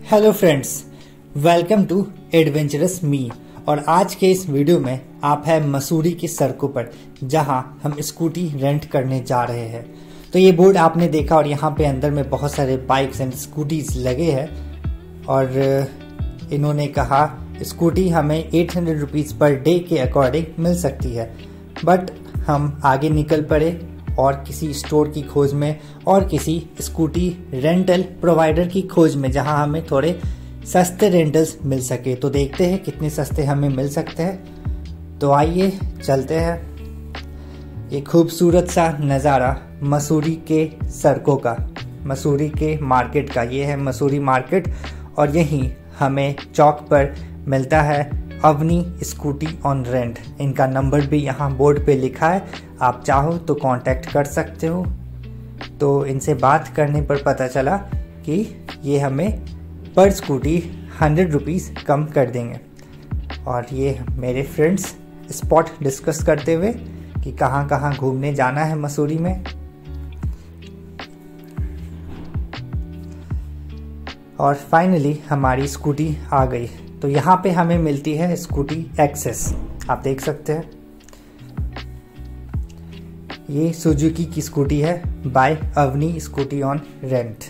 Hello friends, welcome to adventurous me. और आज के इस वीडियो में आप है मसूरी की सड़कों पर, जहां हम स्कूटी रेंट करने जा रहे हैं। तो ये बोर्ड आपने देखा और यहाँ पे अंदर में बहुत सारे बाइक्स एंड स्कूटीज लगे हैं और इन्होंने कहा स्कूटी हमें 800 रुपीज़ पर डे के अकॉर्डिंग मिल सकती है। बट हम आगे निकल पड़े और किसी स्टोर की खोज में और किसी स्कूटी रेंटल प्रोवाइडर की खोज में, जहां हमें थोड़े सस्ते रेंटल्स मिल सके। तो देखते हैं कितने सस्ते हमें मिल सकते हैं। तो आइए चलते हैं। ये खूबसूरत सा नज़ारा मसूरी के सड़कों का, मसूरी के मार्केट का। ये है मसूरी मार्केट और यहीं हमें चौक पर मिलता है अवनी स्कूटी ऑन रेंट। इनका नंबर भी यहाँ बोर्ड पे लिखा है, आप चाहो तो कांटेक्ट कर सकते हो। तो इनसे बात करने पर पता चला कि ये हमें पर स्कूटी 100 रुपीज़ कम कर देंगे। और ये मेरे फ्रेंड्स स्पॉट डिस्कस करते हुए कि कहाँ कहाँ घूमने जाना है मसूरी में। और फाइनली हमारी स्कूटी आ गई। तो यहाँ पे हमें मिलती है स्कूटी एक्सेस, आप देख सकते हैं। ये सुजुकी की स्कूटी है by Avani scooty on rent.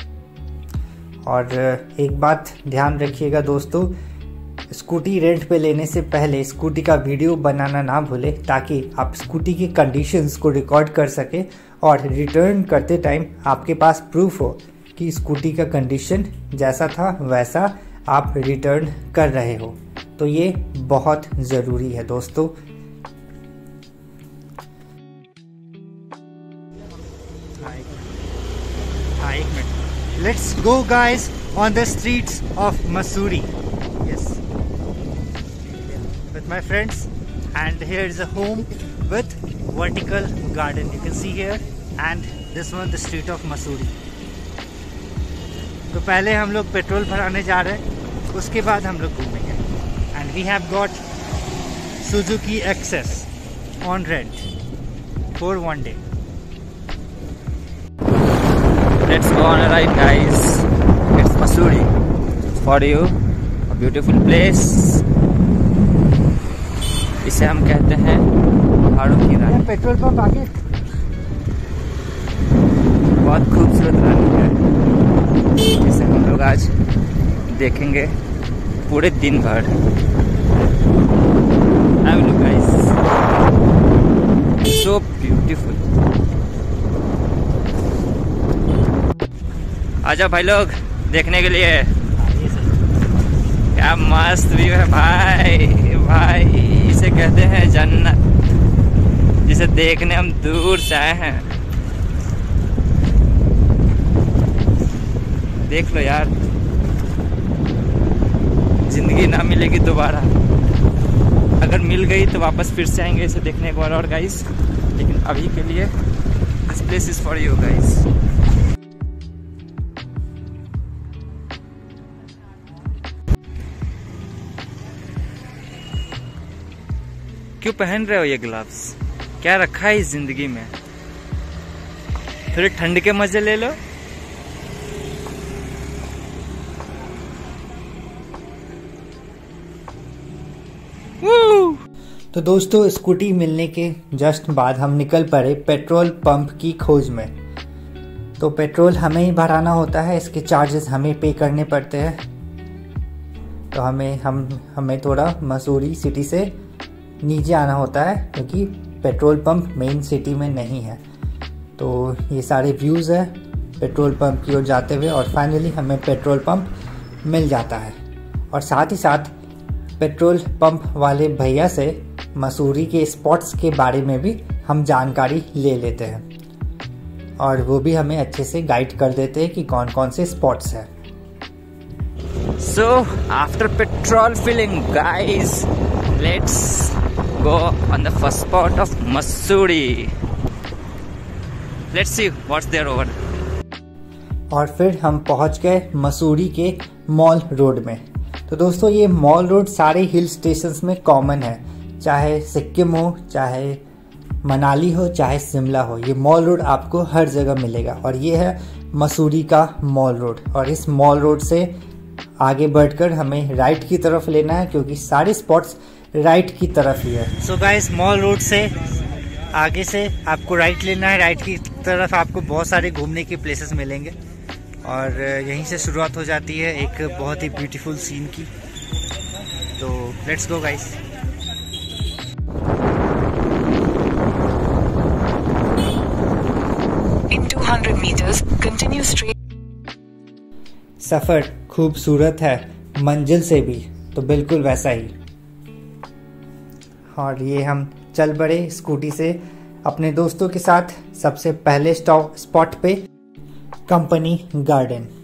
और एक बात ध्यान रखिएगा दोस्तों, स्कूटी रेंट पे लेने से पहले स्कूटी का वीडियो बनाना ना भूले, ताकि आप स्कूटी की कंडीशंस को रिकॉर्ड कर सके और रिटर्न करते टाइम आपके पास प्रूफ हो कि स्कूटी का कंडीशन जैसा था वैसा आप रिटर्न कर रहे हो। तो ये बहुत ज़रूरी है दोस्तों। Let's go guys on the streets of Mussoorie. Yes, with my friends, and here is a home with vertical garden. You can see here, and this one the street of Mussoorie. तो पहले हम लोग petrol भराने जा रहे हैं, उसके बाद हम लोग घूमेंगे। And we have got Suzuki Access on rent for 1 day. Let's go on a ride, guys. It's Mussoorie for you, a beautiful place. इसे हम कहते हैं पहाड़ों की रानी। पेट्रोल पंप आगे बहुत खूबसूरत रानी है, जिसे हम लोग आज देखेंगे पूरे दिन भर। Have a look, guys. So beautiful. आजा भाई लोग देखने के लिए। क्या मस्त व्यू है भाई, भाई इसे कहते हैं जन्नत, जिसे देखने हम दूर से आए हैं। देख लो यार, जिंदगी ना मिलेगी दोबारा, अगर मिल गई तो वापस फिर से आएंगे इसे देखने एक बार और गाइस। लेकिन अभी के लिए this place is for you guys. क्यों पहन रहे हो ये ग्लव्स? क्या रखा है इस जिंदगी में? थोड़े ठंड के मजे ले लो। तो दोस्तों, स्कूटी मिलने के जस्ट बाद हम निकल पड़े पेट्रोल पंप की खोज में। तो पेट्रोल हमें ही भराना होता है, इसके चार्जेस हमें पे करने पड़ते हैं। तो हमें थोड़ा मसूरी सिटी से नीचे आना होता है, क्योंकि पेट्रोल पंप मेन सिटी में नहीं है। तो ये सारे व्यूज़ है पेट्रोल पंप की ओर जाते हुए, और फाइनली हमें पेट्रोल पंप मिल जाता है। और साथ ही साथ पेट्रोल पंप वाले भैया से मसूरी के स्पॉट्स के बारे में भी हम जानकारी ले लेते हैं, और वो भी हमें अच्छे से गाइड कर देते हैं कि कौन कौन से स्पॉट्स हैं। So after petrol filling, guys, let's go on the first spot of Mussoorie. Let's see what's there over. और फिर हम पहुंच गए मसूरी के मॉल रोड में। तो दोस्तों, ये मॉल रोड सारे हिल स्टेशंस में कॉमन है, चाहे सिक्किम हो, चाहे मनाली हो, चाहे शिमला हो, ये मॉल रोड आपको हर जगह मिलेगा। और ये है मसूरी का मॉल रोड, और इस मॉल रोड से आगे बढ़कर हमें राइट की तरफ लेना है क्योंकि सारे स्पॉट्स राइट की तरफ ही है। सो गाइस, मॉल रोड से आगे से आपको राइट लेना है। राइट की तरफ आपको बहुत सारे घूमने के प्लेसेस मिलेंगे और यहीं से शुरुआत हो जाती है एक बहुत ही ब्यूटीफुल सीन की। तो let's go guys. In 200 meters, continue straight. सफर खूबसूरत है मंजिल से भी, तो बिल्कुल वैसा ही। और ये हम चल पड़े स्कूटी से अपने दोस्तों के साथ सबसे पहले स्पॉट पे, कंपनी गार्डन।